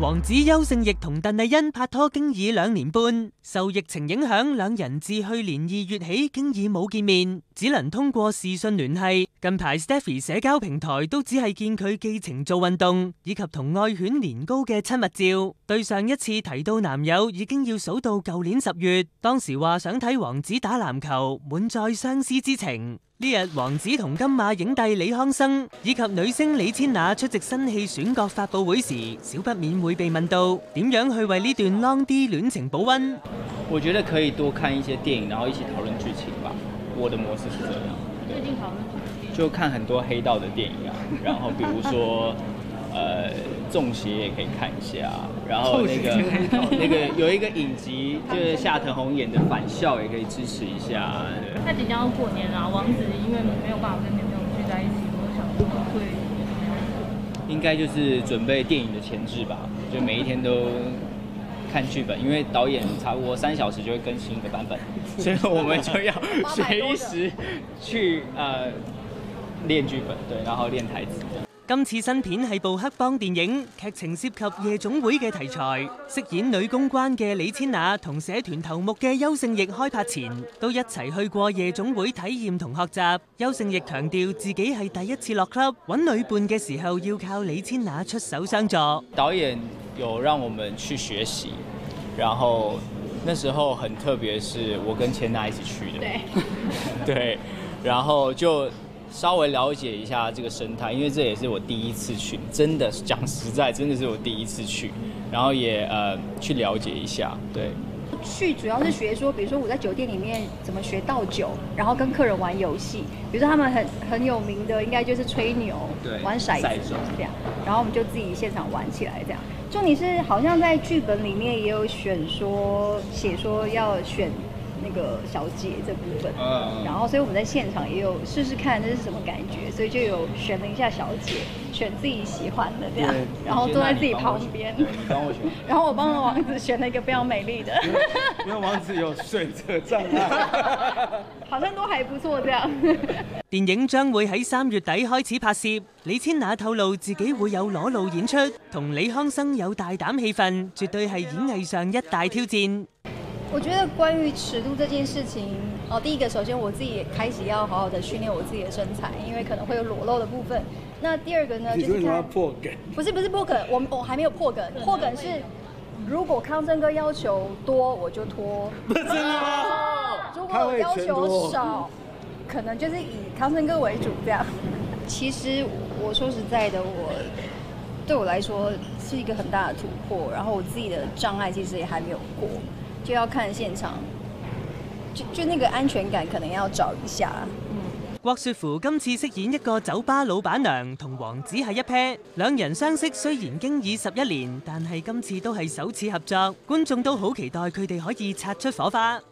王子邱勝翊同鄧麗欣拍拖經已2年半，受疫情影響，兩人自去年2月起經已冇見面，只能通過視訊聯繫。近排 Stephy 社交平台都只係見佢寄情做運動，以及同愛犬年糕嘅親密照。對上一次提到男友，已經要數到舊年10月，當時話想睇王子打籃球，滿載相思之情。呢日王子同金馬影帝李康生以及女星李千娜出席新戲選角發佈會時，少不免會被問到點樣去為呢段 long D 戀情保溫。 我覺得可以多看一些電影，然後一起討論劇情吧。我的模式是這樣。 最近討論什麼電影？ 就看很多黑道的電影啊，然後比如說中邪也可以看一下，然後那個有一個影集，就是夏騰宏演的《返校》也可以支持一下。 那即將要過年啦，王子因為沒有辦法跟女朋友聚在一起，我想說會應該就是準備電影的前置吧，就每一天都看劇本，因為導演差不多3小時就會更新一個版本，所以我們就要隨時去練劇本，對，然後練台詞。 今次新片係部黑幫電影，劇情涉及夜總會嘅題材。飾演女公關嘅李千娜同社團頭目嘅邱勝翊開拍前都一齊去過夜總會體驗同學習。邱勝翊強調自己係第一次落 club， 揾女伴嘅時候要靠李千娜出手相助。 導演有讓我們去學習，然後那時候很特別，是我跟千娜一起去的，對，然後就稍微了解一下這個生態，因為這也是我第一次去，真的講實在，真的是我第一次去，然後也去了解一下，對。 去主要是學說，比如說我在酒店裡面怎麼學倒酒，然後跟客人玩遊戲，比如說他們很有名的，應該就是吹牛、玩骰子這樣，然後我們就自己現場玩起來這樣。重點是好像在劇本裡面也有寫說要選那個小姐這部分，然後所以我們在現場也有試試看這是什麼感覺，所以就有選了一下小姐，選自己喜歡的這樣，然後坐在自己旁邊，然後我幫王子選了一個非常美麗的， 因為王子有選擇障礙， 好像都還不錯這樣。 電影將會喺3月底開始拍攝，李千娜透露自己會有裸露演出，同李康生有大膽戲份，絕對係演藝上一大挑戰。 我覺得關於尺度這件事情，第一個首先我自己也開始要好好的訓練我自己的身材，因為可能會有裸露的部分。那第二個呢，就是看要破梗， 不是破梗，我還沒有破梗，破梗是如果康生哥要求多我就拖， 真的嗎？ 如果要求少，可能就是以康生哥為主這樣。其實我說實在的，對我來說是一個很大的突破，然後我自己的障礙其實也還沒有過。就要看現場，就那個安全感可能要找一下。 郭雪芙今次飾演一個酒吧老闆娘，同王子係一 pair， 兩人相識雖然經已11年，但係今次都係首次合作，觀眾都好期待佢哋可以擦出火花。